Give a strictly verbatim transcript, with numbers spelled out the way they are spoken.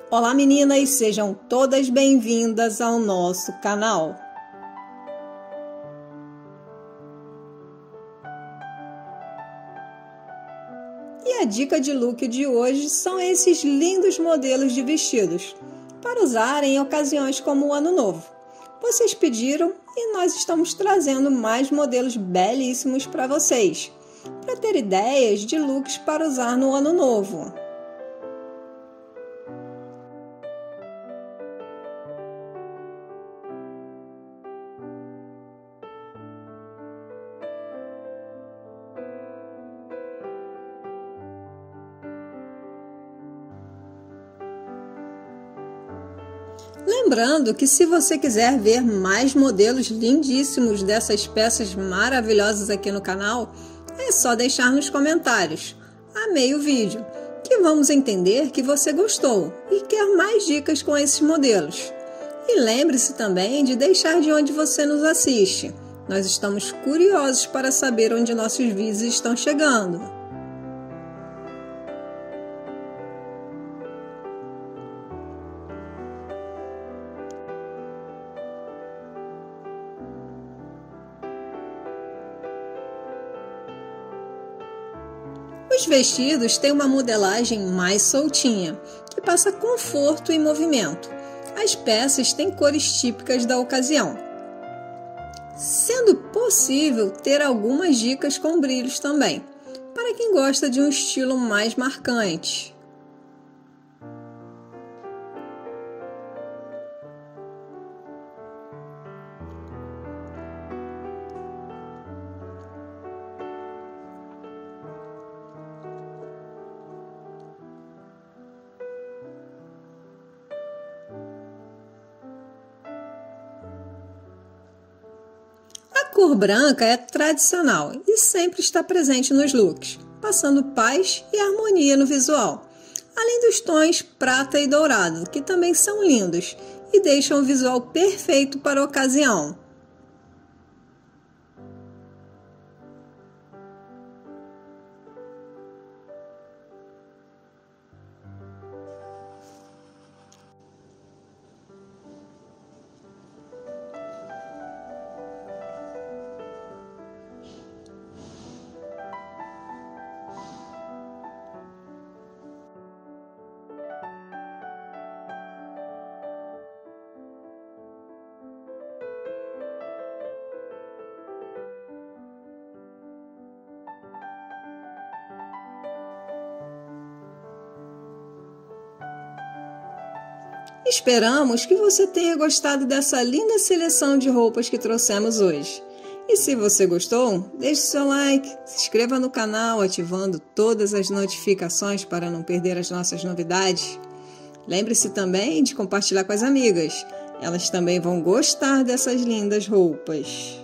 Olá meninas, sejam todas bem-vindas ao nosso canal. E a dica de look de hoje são esses lindos modelos de vestidos, para usar em ocasiões como o Ano Novo. Vocês pediram e nós estamos trazendo mais modelos belíssimos para vocês, para ter ideias de looks para usar no Ano Novo. Lembrando que se você quiser ver mais modelos lindíssimos dessas peças maravilhosas aqui no canal, é só deixar nos comentários, amei o vídeo, que vamos entender que você gostou e quer mais dicas com esses modelos. E lembre-se também de deixar de onde você nos assiste, nós estamos curiosos para saber onde nossos vídeos estão chegando. Os vestidos têm uma modelagem mais soltinha, que passa conforto e movimento. As peças têm cores típicas da ocasião, sendo possível ter algumas dicas com brilhos também, para quem gosta de um estilo mais marcante. A cor branca é tradicional e sempre está presente nos looks, passando paz e harmonia no visual, além dos tons prata e dourado, que também são lindos e deixam o visual perfeito para a ocasião. Esperamos que você tenha gostado dessa linda seleção de roupas que trouxemos hoje. E se você gostou, deixe seu like, se inscreva no canal ativando todas as notificações para não perder as nossas novidades. Lembre-se também de compartilhar com as amigas, elas também vão gostar dessas lindas roupas.